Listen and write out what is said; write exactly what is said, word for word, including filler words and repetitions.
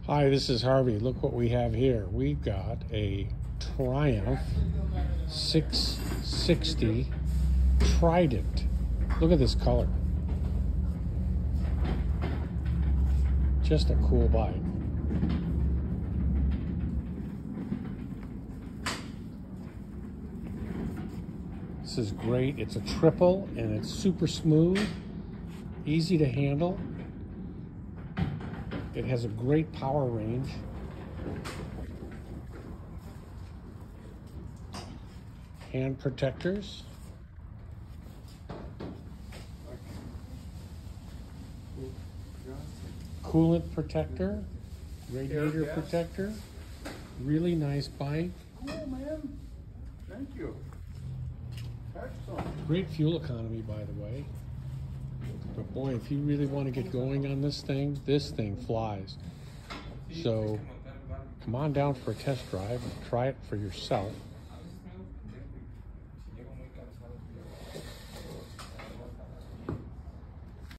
Hi, this is Harvey. Look what we have here. We've got a Triumph six sixty Trident. Look at this color. Just a cool bike. This is great. It's a triple and it's super smooth, easy to handle. It has a great power range. Hand protectors. Coolant protector. Radiator protector. Really nice bike. Cool, man. Thank you. Excellent. Great fuel economy, by the way. But boy, if you really want to get going on this thing, this thing flies. So come on down for a test drive and try it for yourself.